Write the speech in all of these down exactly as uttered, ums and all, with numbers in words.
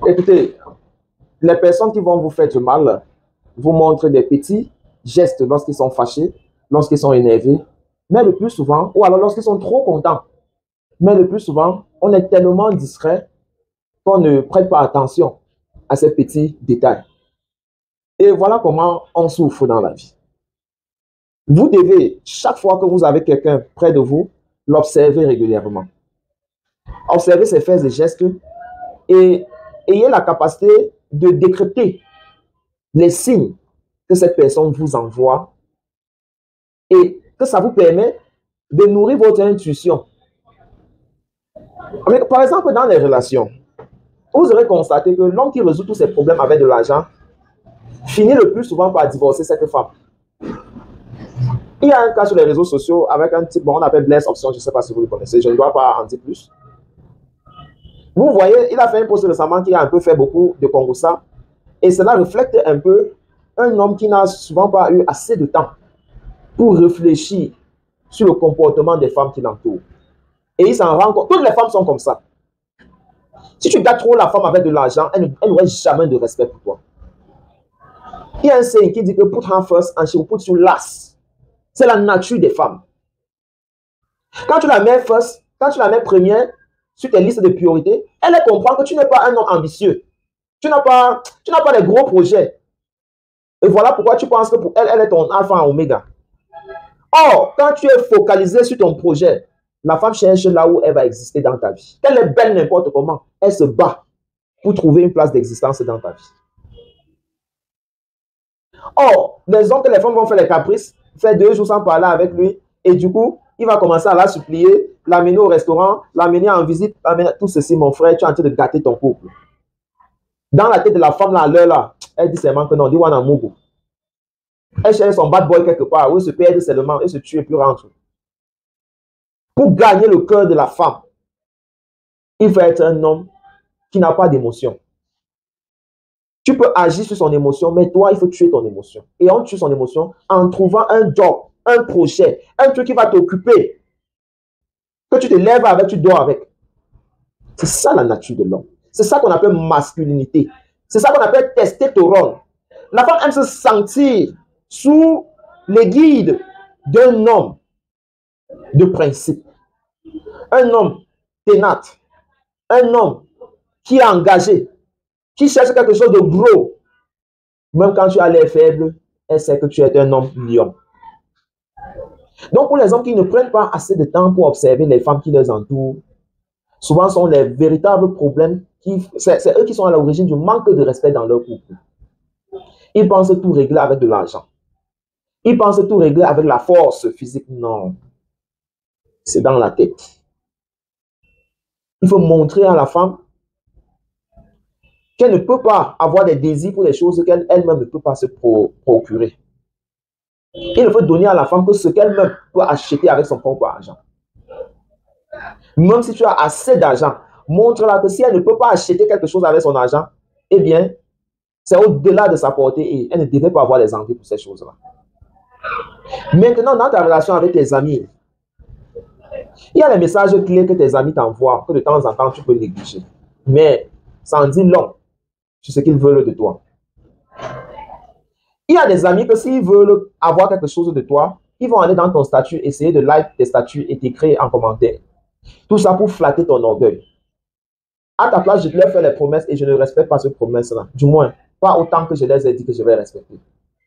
Écoutez, les personnes qui vont vous faire du mal vous montrent des petits gestes lorsqu'ils sont fâchés, lorsqu'ils sont énervés, mais le plus souvent, ou alors lorsqu'ils sont trop contents. Mais le plus souvent, on est tellement distrait qu'on ne prête pas attention à ces petits détails. Et voilà comment on souffre dans la vie. Vous devez, chaque fois que vous avez quelqu'un près de vous, l'observer régulièrement. Observez ses faits et gestes et ayez la capacité de décrypter les signes que cette personne vous envoie et que ça vous permet de nourrir votre intuition. Par exemple, dans les relations, vous aurez constaté que l'homme qui résout tous ses problèmes avec de l'argent finit le plus souvent par divorcer cette femme. Il y a un cas sur les réseaux sociaux avec un type, bon, on appelle Blaise Option, je ne sais pas si vous le connaissez, je ne dois pas en dire plus. Vous voyez, il a fait un post récemment qui a un peu fait beaucoup de congossa et cela reflète un peu un homme qui n'a souvent pas eu assez de temps pour réfléchir sur le comportement des femmes qui l'entourent. Et il s'en rend compte, toutes les femmes sont comme ça. Si tu gardes trop la femme avec de l'argent, elle n'aurait jamais de respect pour toi. Il y a un saying qui dit que put her first and she will put you last. C'est la nature des femmes. Quand tu la mets first, quand tu la mets première sur tes listes de priorités, elle comprend que tu n'es pas un homme ambitieux. Tu n'as pas, tu n'as pas de gros projets. Et voilà pourquoi tu penses que pour elle, elle est ton alpha et oméga. Or, quand tu es focalisé sur ton projet, la femme cherche là où elle va exister dans ta vie. Qu'elle est belle n'importe comment, elle se bat pour trouver une place d'existence dans ta vie. Or, les hommes que les femmes vont faire les caprices, faire deux jours sans parler avec lui, et du coup, il va commencer à la supplier, l'amener au restaurant, l'amener en visite, l'amener tout ceci, mon frère, tu es en train de gâter ton couple. Dans la tête de la femme, là, à l'heure là, elle dit seulement que non, dit wana mugu. Elle cherche son bad boy quelque part, où il se perd seulement, et se tue et plus rentre. Pour gagner le cœur de la femme, il faut être un homme qui n'a pas d'émotion. Tu peux agir sur son émotion, mais toi, il faut tuer ton émotion. Et on tue son émotion en trouvant un job, un projet, un truc qui va t'occuper. Que tu te lèves avec, tu dors avec. C'est ça la nature de l'homme. C'est ça qu'on appelle masculinité. C'est ça qu'on appelle testostérone. La femme aime se sentir sous les guides d'un homme de principe. Un homme ténate. Un homme qui est engagé. Qui cherche quelque chose de gros. Même quand tu as l'air faible, elle sait que tu es un homme lion. Donc pour les hommes qui ne prennent pas assez de temps pour observer les femmes qui les entourent, souvent sont les véritables problèmes. C'est eux qui sont à l'origine du manque de respect dans leur couple. Ils pensent tout régler avec de l'argent. Ils pensent tout régler avec la force physique. Non. C'est dans la tête. Il faut montrer à la femme qu'elle ne peut pas avoir des désirs pour des choses qu'elle elle-même ne peut pas se pro procurer. Il ne faut donner à la femme que ce qu'elle-même peut acheter avec son propre argent. Même si tu as assez d'argent, montre-la que si elle ne peut pas acheter quelque chose avec son argent, eh bien, c'est au-delà de sa portée et elle ne devrait pas avoir des envies pour ces choses-là. Maintenant, dans ta relation avec tes amis, il y a les messages clés que tes amis t'envoient, que de temps en temps tu peux négliger. Mais ça en dit long sur ce qu'ils veulent de toi. Il y a des amis que s'ils veulent avoir quelque chose de toi, ils vont aller dans ton statut, essayer de like tes statuts et t'écrire en commentaire. Tout ça pour flatter ton orgueil. À ta place, je leur fais les promesses et je ne respecte pas ces promesses-là. Du moins, pas autant que je les ai dit que je vais respecter.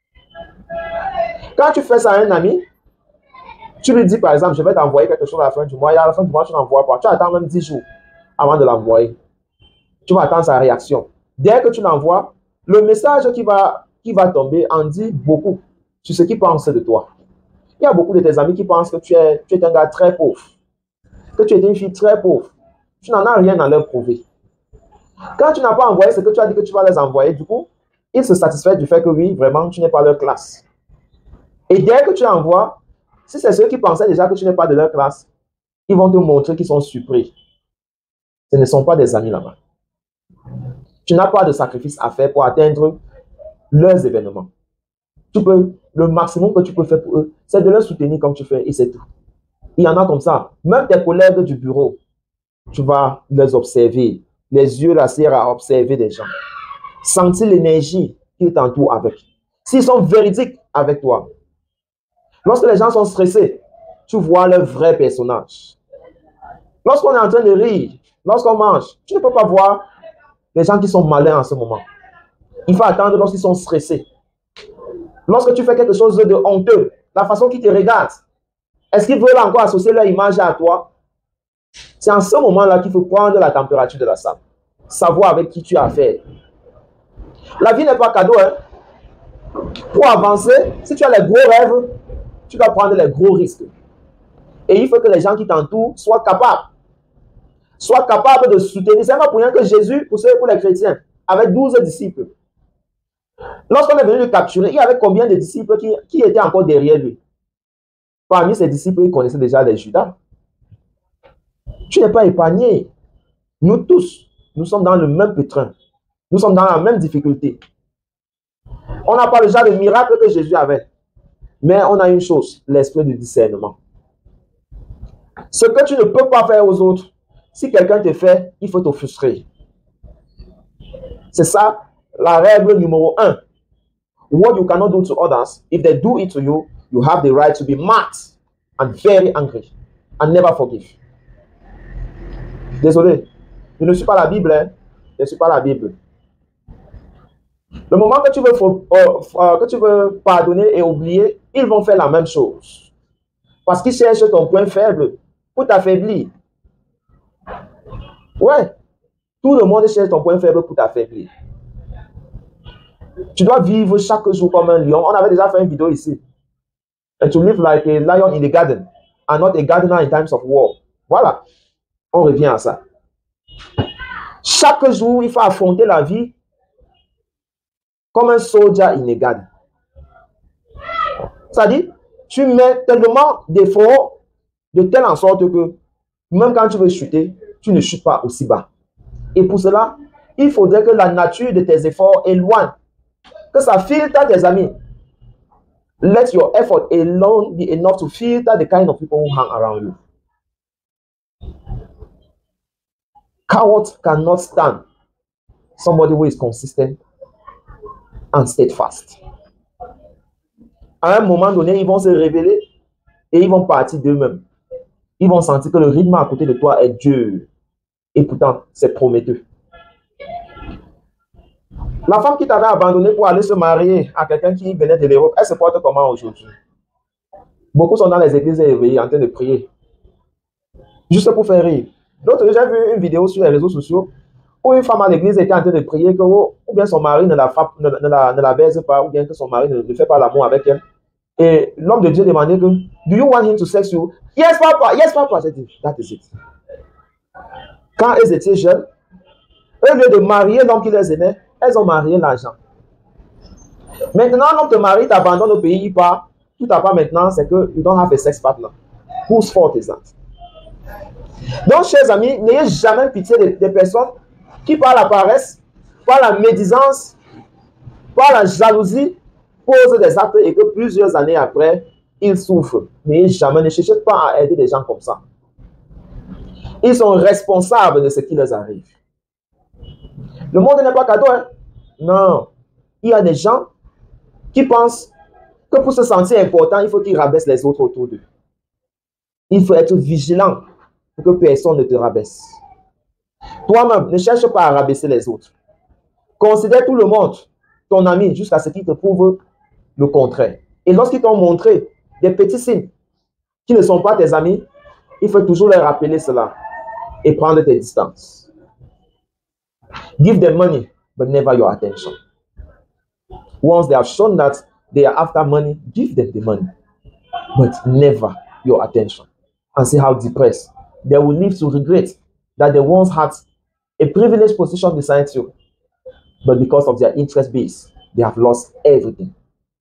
Quand tu fais ça à un ami, tu lui dis par exemple, je vais t'envoyer quelque chose à la fin du mois, et à la fin du mois, tu n'envoies pas. Tu attends même dix jours avant de l'envoyer. Tu vas attendre sa réaction. Dès que tu l'envoies, le message qui va, qui va tomber en dit beaucoup sur ce qu'ils pensent de toi. Il y a beaucoup de tes amis qui pensent que tu es, tu es un gars très pauvre, que tu es une fille très pauvre. Tu n'en as rien à leur prouver. Quand tu n'as pas envoyé ce que tu as dit que tu vas les envoyer, du coup, ils se satisfait du fait que oui, vraiment, tu n'es pas leur classe. Et dès que tu envoies, si c'est ceux qui pensaient déjà que tu n'es pas de leur classe, ils vont te montrer qu'ils sont surpris. Ce ne sont pas des amis là-bas. Tu n'as pas de sacrifice à faire pour atteindre leurs événements. Tu peux, le maximum que tu peux faire pour eux, c'est de les soutenir comme tu fais et c'est tout. Il y en a comme ça. Même tes collègues du bureau, tu vas les observer. les yeux la serrent à observer des gens. Sentir l'énergie qui t'entoure avec. S'ils sont véridiques avec toi. Lorsque les gens sont stressés, tu vois leur vrai personnage. Lorsqu'on est en train de rire, lorsqu'on mange, tu ne peux pas voir les gens qui sont malins en ce moment. Il faut attendre lorsqu'ils sont stressés. Lorsque tu fais quelque chose de honteux, la façon qu'ils te regardent, est-ce qu'ils veulent encore associer leur image à toi? C'est en ce moment-là qu'il faut prendre la température de la salle. Savoir avec qui tu as affaire. La vie n'est pas cadeau. Hein? Pour avancer, si tu as les gros rêves, tu dois prendre les gros risques. Et il faut que les gens qui t'entourent soient capables. Soient capables de soutenir. C'est pas pour rien que Jésus, pour, ceux, pour les chrétiens, avec douze disciples. Lorsqu'on est venu le capturer, il y avait combien de disciples qui, qui étaient encore derrière lui? Parmi ces disciples, ils connaissaient déjà les Judas. Tu n'es pas épargné. Nous tous, nous sommes dans le même pétrin. Nous sommes dans la même difficulté. On n'a pas le genre de miracle que Jésus avait. Mais on a une chose, l'esprit du discernement. Ce que tu ne peux pas faire aux autres, si quelqu'un te fait, il faut te frustrer. C'est ça la règle numéro un. What you cannot do to others, if they do it to you, you have the right to be mad and very angry and never forgive. Désolé, je ne suis pas la Bible. Hein? Je ne suis pas la Bible. Le moment que tu veux, euh, que tu veux pardonner et oublier, ils vont faire la même chose. Parce qu'ils cherchent ton point faible pour t'affaiblir. Ouais, tout le monde cherche ton point faible pour t'affaiblir. Tu dois vivre chaque jour comme un lion. On avait déjà fait une vidéo ici. And to live like a lion in the garden and not a gardener in times of war. Voilà. On revient à ça. Chaque jour, il faut affronter la vie comme un soldat inégal. C'est-à-dire, tu mets tellement d'efforts de telle en sorte que même quand tu veux chuter, tu ne chutes pas aussi bas. Et pour cela, il faudrait que la nature de tes efforts éloigne, que ça filtre tes amis. Let your effort alone be enough to filter the kind of people who hang around you. Cowards cannot stand somebody who is consistent and steadfast. À un moment donné, ils vont se révéler et ils vont partir d'eux-mêmes. Ils vont sentir que le rythme à côté de toi est dur. Et pourtant, c'est prometteur. La femme qui t'avait abandonné pour aller se marier à quelqu'un qui venait de l'Europe, elle se porte comment aujourd'hui? Beaucoup sont dans les églises éveillées en train de prier. Juste pour faire rire. L'autre, j'ai vu une vidéo sur les réseaux sociaux où une femme à l'église était en train de prier que ou bien son mari ne la, frappe, ne, ne, la, ne la baise pas, ou bien que son mari ne, ne fait pas l'amour avec elle. Et l'homme de Dieu demandait que, do you want him to sex you? Yes, papa, yes, papa. J'ai dit, that is it. Quand elles étaient jeunes, au lieu de marier l'homme qui les aimait, elles ont marié l'argent. Maintenant, l'homme te marie, t'abandonne au pays, il part. Tout à part maintenant, c'est que you don't have a sex partner. Whose fault is that? Donc, chers amis, n'ayez jamais pitié des, des personnes qui, par la paresse, par la médisance, par la jalousie, posent des actes et que plusieurs années après, ils souffrent. N'ayez jamais, ne cherchez pas à aider des gens comme ça. Ils sont responsables de ce qui leur arrive. Le monde n'est pas cadeau, hein? Non. Il y a des gens qui pensent que pour se sentir important, il faut qu'ils rabaissent les autres autour d'eux. Il faut être vigilant pour que personne ne te rabaisse. Toi-même, ne cherche pas à rabaisser les autres. Considère tout le monde ton ami jusqu'à ce qu'il te prouve le contraire. Et lorsqu'ils t'ont montré des petits signes qui ne sont pas tes amis, il faut toujours leur rappeler cela et prendre tes distances. Give them money, but never your attention. Once they have shown that they are after money, give them the money, but never your attention. And see how depressed they will live to regret that they once had a privileged position beside you, but because of their interest base, they have lost everything.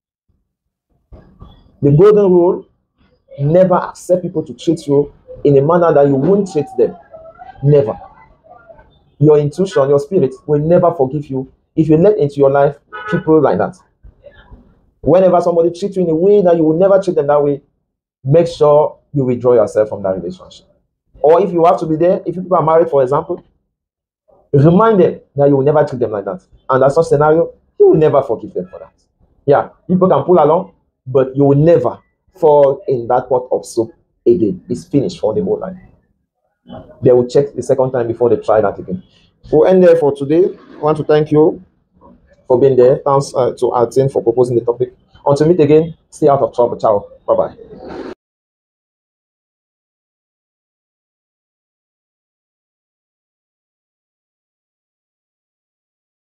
The golden rule: never accept people to treat you in a manner that you won't treat them. Never. Your intuition, your spirit will never forgive you if you let into your life people like that. Whenever somebody treats you in a way that you will never treat them that way, make sure you withdraw yourself from that relationship. Or if you have to be there, if people are married, for example, Remind them that you will never treat them like that. And that's such scenario, you will never forgive them for that. Yeah, people can pull along, but you will never fall in that pot of soup again. It's finished for the whole life. They will check the second time before they try that again. We'll end there for today. I want to thank you for being there. Thanks uh, to our team for proposing the topic. Until we meet again, stay out of trouble. Ciao. Bye bye.